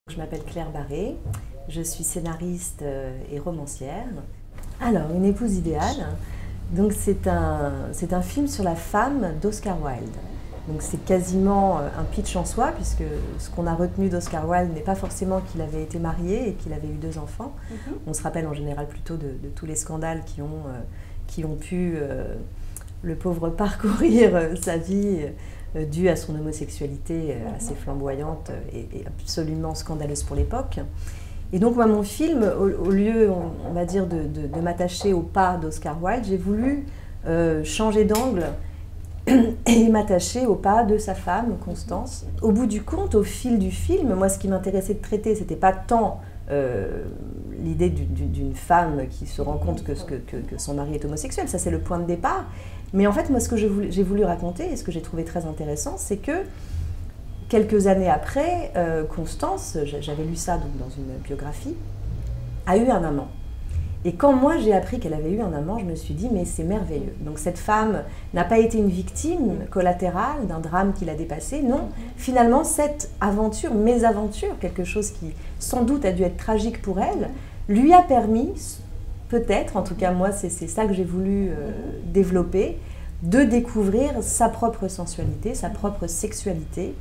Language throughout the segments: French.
Je m'appelle Claire Barré, je suis scénariste et romancière. Alors, Une épouse idéale, donc c'est un film sur la femme d'Oscar Wilde. Donc c'est quasiment un pitch en soi, puisque ce qu'on a retenu d'Oscar Wilde n'est pas forcément qu'il avait été marié et qu'il avait eu 2 enfants. On se rappelle en général plutôt de tous les scandales qui ont pu, le pauvre, parcourir sa vie due à son homosexualité assez flamboyante et absolument scandaleuse pour l'époque. Et donc moi, mon film, au lieu, on va dire, de m'attacher au pas d'Oscar Wilde, j'ai voulu changer d'angle et m'attacher au pas de sa femme, Constance. Au bout du compte, au fil du film, moi ce qui m'intéressait de traiter, c'était pas tant l'idée d'une femme qui se rend compte que son mari est homosexuel, ça c'est le point de départ. Mais en fait, moi ce que j'ai voulu raconter, et ce que j'ai trouvé très intéressant, c'est que quelques années après, Constance, j'avais lu ça donc dans une biographie, a eu un amant. Et quand moi j'ai appris qu'elle avait eu un amant, je me suis dit mais c'est merveilleux. Donc cette femme n'a pas été une victime collatérale d'un drame qui l'a dépassée, non. Finalement cette aventure, mésaventure, quelque chose qui sans doute a dû être tragique pour elle, lui a permis, peut-être, en tout cas moi c'est ça que j'ai voulu développer, de découvrir sa propre sensualité, sa propre sexualité.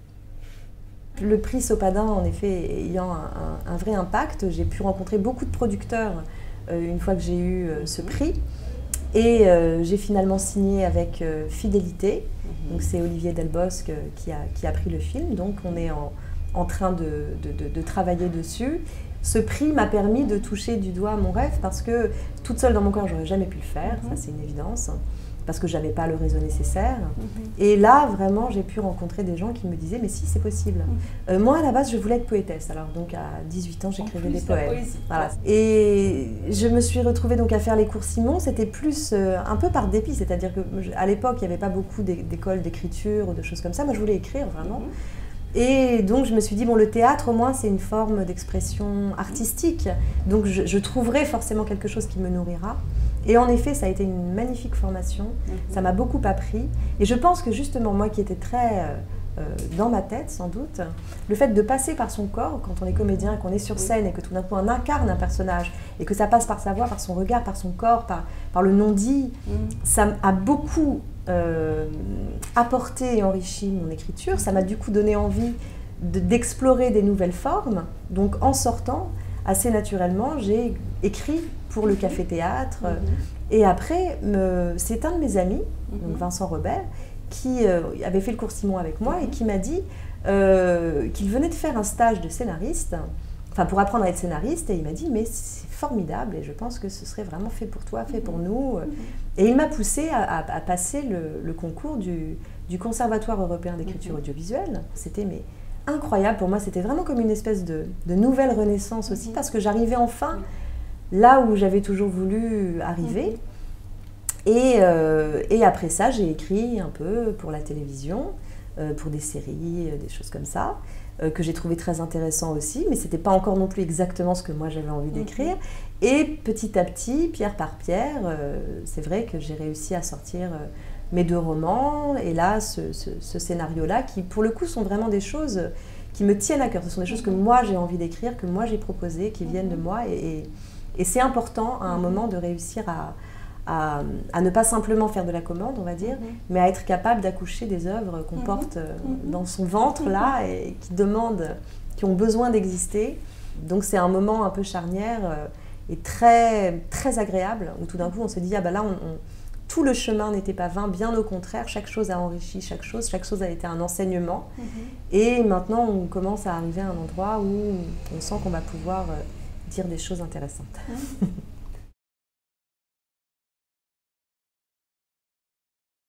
Le prix Sopadin, en effet, ayant un vrai impact, j'ai pu rencontrer beaucoup de producteurs une fois que j'ai eu ce prix. Et j'ai finalement signé avec Fidélité. Donc c'est Olivier Delbosque qui a pris le film. Donc on est en train de travailler dessus. Ce prix m'a permis de toucher du doigt mon rêve parce que toute seule dans mon corps, j'aurais jamais pu le faire, ça c'est une évidence. Parce que je n'avais pas le réseau nécessaire. Et là, vraiment, j'ai pu rencontrer des gens qui me disaient « mais si, c'est possible ». Moi, à la base, je voulais être poétesse. Alors, donc, à 18 ans, j'écrivais des poèmes. Voilà. Et je me suis retrouvée donc à faire les cours Simon. C'était plus un peu par dépit. C'est-à-dire qu'à l'époque, il n'y avait pas beaucoup d'écoles d'écriture ou de choses comme ça. Moi, je voulais écrire, vraiment. Et donc, je me suis dit, bon, le théâtre, au moins, c'est une forme d'expression artistique. Donc, je trouverai forcément quelque chose qui me nourrira. Et en effet, ça a été une magnifique formation. Ça m'a beaucoup appris. Et je pense que justement, moi qui étais très dans ma tête, sans doute, le fait de passer par son corps, quand on est comédien, qu'on est sur scène et que tout d'un coup on incarne un personnage, et que ça passe par sa voix, par son regard, par son corps, par le non-dit, ça a beaucoup apporté et enrichi mon écriture. Ça m'a du coup donné envie d'explorer des nouvelles formes. Donc en sortant, assez naturellement, j'ai écrit pour le café-théâtre. Et après, c'est un de mes amis, donc Vincent Robert, qui avait fait le cours Simon avec moi et qui m'a dit qu'il venait de faire un stage de scénariste, enfin pour apprendre à être scénariste, et il m'a dit mais c'est formidable et je pense que ce serait vraiment fait pour toi, fait pour nous. Et il m'a poussé à passer le concours du Conservatoire européen d'écriture audiovisuelle. C'était incroyable pour moi, c'était vraiment comme une espèce de nouvelle renaissance aussi, parce que j'arrivais enfin là où j'avais toujours voulu arriver. Et après ça, j'ai écrit un peu pour la télévision, pour des séries, des choses comme ça, que j'ai trouvé très intéressant aussi, mais c'était pas encore non plus exactement ce que moi j'avais envie d'écrire. Et petit à petit, pierre par pierre, c'est vrai que j'ai réussi à sortir mes 2 romans, et là, ce scénario-là, qui pour le coup sont vraiment des choses qui me tiennent à cœur. Ce sont des choses que moi j'ai envie d'écrire, que moi j'ai proposées, qui viennent de moi, et c'est important à un moment de réussir à ne pas simplement faire de la commande, on va dire, mais à être capable d'accoucher des œuvres qu'on porte dans son ventre là, et qui ont besoin d'exister. Donc c'est un moment un peu charnière et très, très agréable, où tout d'un coup on se dit ah ben là tout le chemin n'était pas vain, bien au contraire, chaque chose a enrichi chaque chose a été un enseignement. Et maintenant on commence à arriver à un endroit où on sent qu'on va pouvoir dire des choses intéressantes.